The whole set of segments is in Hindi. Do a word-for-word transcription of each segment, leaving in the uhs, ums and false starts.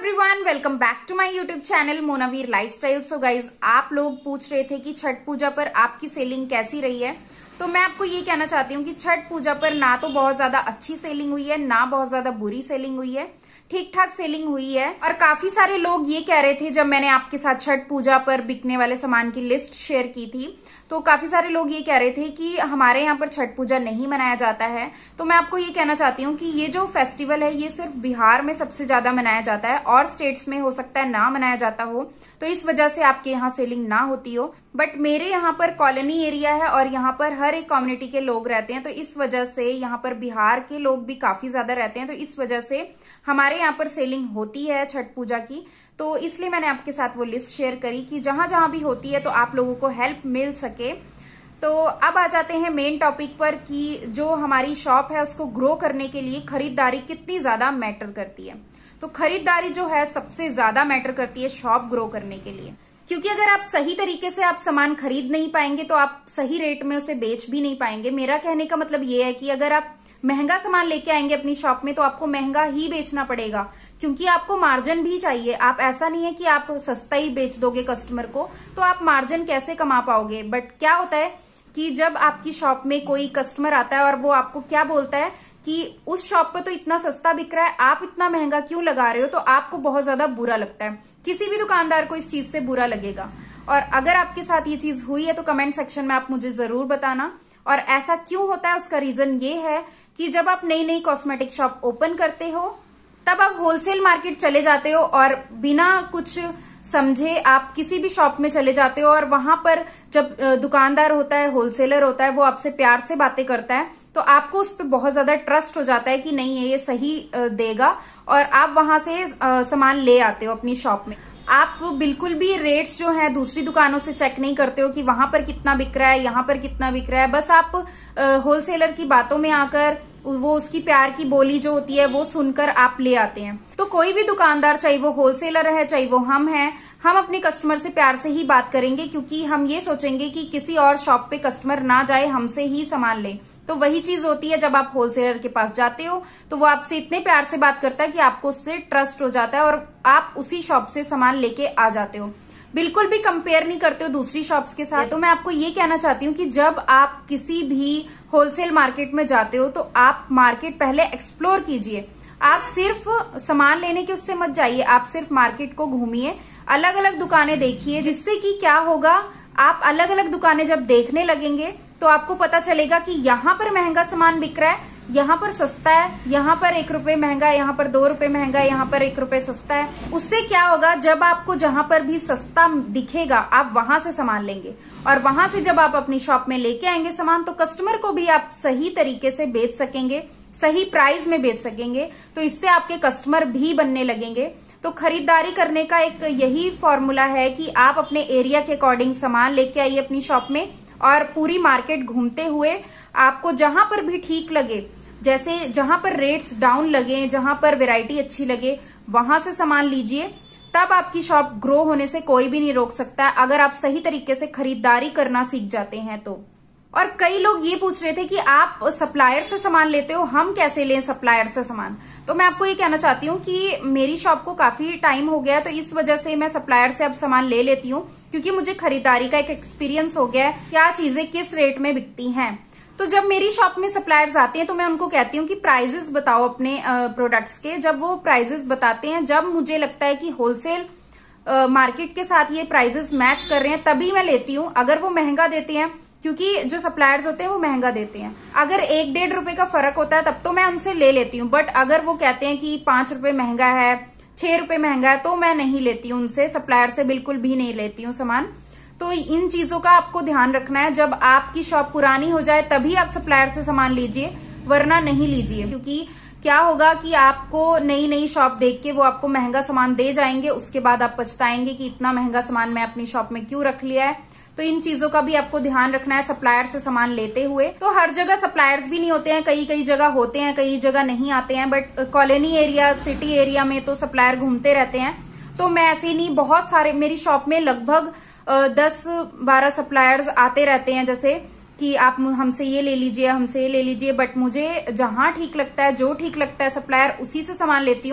Everyone, welcome back to my YouTube channel Monaveer lifestyle. So guys, आप लोग पूछ रहे थे कि छठ पूजा पर आपकी सेलिंग कैसी रही है। तो मैं आपको ये कहना चाहती हूँ कि छठ पूजा पर ना तो बहुत ज्यादा अच्छी सेलिंग हुई है, ना बहुत ज्यादा बुरी सेलिंग हुई है, ठीक ठाक सेलिंग हुई है। और काफी सारे लोग ये कह रहे थे, जब मैंने आपके साथ छठ पूजा पर बिकने वाले सामान की लिस्ट शेयर की थी, तो काफी सारे लोग ये कह रहे थे कि हमारे यहाँ पर छठ पूजा नहीं मनाया जाता है। तो मैं आपको ये कहना चाहती हूँ कि ये जो फेस्टिवल है ये सिर्फ बिहार में सबसे ज्यादा मनाया जाता है, और स्टेट्स में हो सकता है ना मनाया जाता हो, तो इस वजह से आपके यहाँ सेलिंग ना होती हो। बट मेरे यहाँ पर कॉलोनी एरिया है और यहाँ पर हर एक कम्युनिटी के लोग रहते हैं, तो इस वजह से यहाँ पर बिहार के लोग भी काफी ज्यादा रहते हैं, तो इस वजह से हमारे यहाँ पर सेलिंग होती है छठ पूजा की। तो इसलिए मैंने आपके साथ वो लिस्ट शेयर करी कि जहां जहां भी होती है तो आप लोगों को हेल्प मिल सके। तो अब आ जाते हैं मेन टॉपिक पर कि जो हमारी शॉप है उसको ग्रो करने के लिए खरीदारी कितनी ज्यादा मैटर करती है। तो खरीदारी जो है सबसे ज्यादा मैटर करती है शॉप ग्रो करने के लिए, क्योंकि अगर आप सही तरीके से आप सामान खरीद नहीं पाएंगे तो आप सही रेट में उसे बेच भी नहीं पाएंगे। मेरा कहने का मतलब ये है कि अगर आप महंगा सामान लेके आएंगे अपनी शॉप में तो आपको महंगा ही बेचना पड़ेगा, क्योंकि आपको मार्जिन भी चाहिए। आप ऐसा नहीं है कि आप सस्ता ही बेच दोगे कस्टमर को, तो आप मार्जिन कैसे कमा पाओगे। बट क्या होता है कि जब आपकी शॉप में कोई कस्टमर आता है और वो आपको क्या बोलता है कि उस शॉप पर तो इतना सस्ता बिक रहा है, आप इतना महंगा क्यों लगा रहे हो, तो आपको बहुत ज्यादा बुरा लगता है। किसी भी दुकानदार को इस चीज से बुरा लगेगा। और अगर आपके साथ ये चीज हुई है तो कमेंट सेक्शन में आप मुझे जरूर बताना। और ऐसा क्यों होता है उसका रीजन ये है कि जब आप नई नई कॉस्मेटिक शॉप ओपन करते हो तब आप होलसेल मार्केट चले जाते हो और बिना कुछ समझे आप किसी भी शॉप में चले जाते हो, और वहां पर जब दुकानदार होता है, होलसेलर होता है, वो आपसे प्यार से बातें करता है, तो आपको उस पर बहुत ज्यादा ट्रस्ट हो जाता है कि नहीं ये सही देगा, और आप वहां से सामान ले आते हो अपनी शॉप में। आप बिल्कुल भी रेट्स जो है दूसरी दुकानों से चेक नहीं करते हो कि वहां पर कितना बिक रहा है, यहाँ पर कितना बिक रहा है। बस आप होलसेलर की बातों में आकर वो उसकी प्यार की बोली जो होती है वो सुनकर आप ले आते हैं। तो कोई भी दुकानदार, चाहे वो होलसेलर है चाहे वो हम हैं, हम अपने कस्टमर से प्यार से ही बात करेंगे, क्योंकि हम ये सोचेंगे कि किसी और शॉप पे कस्टमर ना जाए, हमसे ही सामान ले। तो वही चीज होती है जब आप होलसेलर के पास जाते हो तो वो आपसे इतने प्यार से बात करता है कि आपको उससे ट्रस्ट हो जाता है और आप उसी शॉप से सामान लेके आ जाते हो। बिल्कुल भी कंपेयर नहीं करते हो दूसरी शॉप्स के साथ। तो मैं आपको ये कहना चाहती हूँ कि जब आप किसी भी होलसेल मार्केट में जाते हो तो आप मार्केट पहले एक्सप्लोर कीजिए। आप सिर्फ सामान लेने के उससे मत जाइए, आप सिर्फ मार्केट को घूमिए, अलग अलग दुकानें देखिए, जिससे कि क्या होगा, आप अलग अलग दुकानें जब देखने लगेंगे तो आपको पता चलेगा कि यहाँ पर महंगा सामान बिक रहा है, यहाँ पर सस्ता है, यहाँ पर एक रुपए महंगा है, यहाँ पर दो रुपए महंगा है, यहाँ पर एक रुपए सस्ता है। उससे क्या होगा, जब आपको जहाँ पर भी सस्ता दिखेगा आप वहां से सामान लेंगे, और वहां से जब आप अपनी शॉप में लेके आएंगे सामान तो कस्टमर को भी आप सही तरीके से बेच सकेंगे, सही प्राइस में बेच सकेंगे। तो इससे आपके कस्टमर भी बनने लगेंगे। तो खरीदारी करने का एक यही फॉर्मूला है कि आप अपने एरिया के अकॉर्डिंग सामान लेके आइए अपनी शॉप में, और पूरी मार्केट घूमते हुए आपको जहां पर भी ठीक लगे, जैसे जहां पर रेट्स डाउन लगे, जहां पर वैरायटी अच्छी लगे, वहां से सामान लीजिए। तब आपकी शॉप ग्रो होने से कोई भी नहीं रोक सकता, अगर आप सही तरीके से खरीदारी करना सीख जाते हैं तो। और कई लोग ये पूछ रहे थे कि आप सप्लायर से सामान लेते हो, हम कैसे लें सप्लायर से सामान। तो मैं आपको ये कहना चाहती हूँ कि मेरी शॉप को काफी टाइम हो गया, तो इस वजह से मैं सप्लायर से अब सामान ले लेती हूँ, क्योंकि मुझे खरीदारी का एक एक्सपीरियंस हो गया है क्या चीजें किस रेट में बिकती हैं। तो जब मेरी शॉप में सप्लायर्स आते हैं तो मैं उनको कहती हूँ कि प्राइजेस बताओ अपने प्रोडक्ट्स के। जब वो प्राइजेस बताते हैं, जब मुझे लगता है कि होलसेल मार्केट के साथ ये प्राइजेस मैच कर रहे हैं, तभी मैं लेती हूँ। अगर वो महंगा देते हैं, क्योंकि जो सप्लायर्स होते हैं वो महंगा देते हैं, अगर एक डेढ़ रुपए का फर्क होता है तब तो मैं उनसे ले लेती हूँ। बट अगर वो कहते हैं कि पांच रुपए महंगा है, छह रुपए महंगा है, तो मैं नहीं लेती हूँ उनसे, सप्लायर से बिल्कुल भी नहीं लेती हूँ सामान। तो इन चीजों का आपको ध्यान रखना है। जब आपकी शॉप पुरानी हो जाए तभी आप सप्लायर से सामान लीजिए, वरना नहीं लीजिए। क्योंकि क्या होगा कि आपको नई नई शॉप देख के वो आपको महंगा सामान दे जाएंगे, उसके बाद आप पछताएंगे कि इतना महंगा सामान मैं अपनी शॉप में क्यों रख लिया है। तो इन चीजों का भी आपको ध्यान रखना है सप्लायर से सामान लेते हुए। तो हर जगह सप्लायर्स भी नहीं होते हैं, कई कई जगह होते हैं, कई जगह नहीं आते हैं। But colony area, city area में तो सप्लायर घूमते रहते हैं। तो मैं ऐसे नहीं, बहुत सारे मेरी शॉप में लगभग दस बारह सप्लायर्स आते रहते हैं, जैसे कि आप हमसे ये ले लीजिए, हमसे ये ले लीजिए। बट मुझे जहां ठीक लगता है, जो ठीक लगता है सप्लायर, उसी से सामान लेती हूँ।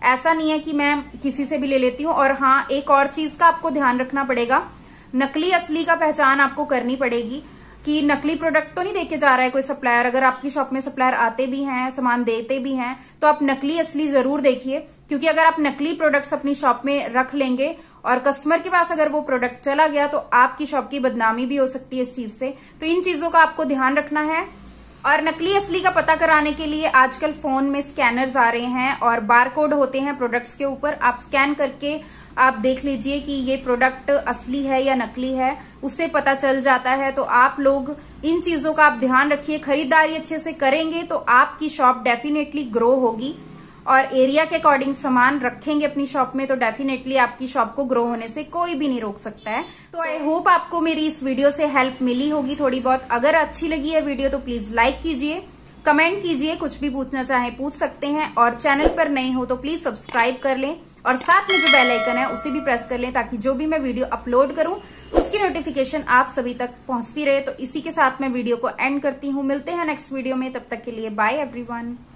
ऐसा नहीं है कि मैं किसी से भी ले लेती हूँ। और हाँ, एक और चीज का आपको ध्यान रखना पड़ेगा, नकली असली का पहचान आपको करनी पड़ेगी कि नकली प्रोडक्ट तो नहीं देके जा रहा है कोई सप्लायर। अगर आपकी शॉप में सप्लायर आते भी हैं, सामान देते भी हैं, तो आप नकली असली जरूर देखिए, क्योंकि अगर आप नकली प्रोडक्ट्स अपनी शॉप में रख लेंगे और कस्टमर के पास अगर वो प्रोडक्ट चला गया तो आपकी शॉप की बदनामी भी हो सकती है इस चीज से। तो इन चीजों का आपको ध्यान रखना है। और नकली असली का पता कराने के लिए आजकल फोन में स्कैनर्स आ रहे हैं और बारकोड होते हैं प्रोडक्ट्स के ऊपर। आप स्कैन करके आप देख लीजिए कि ये प्रोडक्ट असली है या नकली है, उससे पता चल जाता है। तो आप लोग इन चीजों का आप ध्यान रखिए। खरीदारी अच्छे से करेंगे तो आपकी शॉप डेफिनेटली ग्रो होगी, और एरिया के अकॉर्डिंग सामान रखेंगे अपनी शॉप में तो डेफिनेटली आपकी शॉप को ग्रो होने से कोई भी नहीं रोक सकता है। तो आई होप आपको मेरी इस वीडियो से हेल्प मिली होगी थोड़ी बहुत। अगर अच्छी लगी है वीडियो तो प्लीज लाइक कीजिए, कमेंट कीजिए, कुछ भी पूछना चाहे पूछ सकते हैं, और चैनल पर नए हो तो प्लीज सब्सक्राइब कर लें और साथ में जो बेल आइकन है उसे भी प्रेस कर लें, ताकि जो भी मैं वीडियो अपलोड करूं उसकी नोटिफिकेशन आप सभी तक पहुंचती रहे। तो इसी के साथ मैं वीडियो को एंड करती हूं। मिलते हैं नेक्स्ट वीडियो में, तब तक के लिए बाय एवरीवन।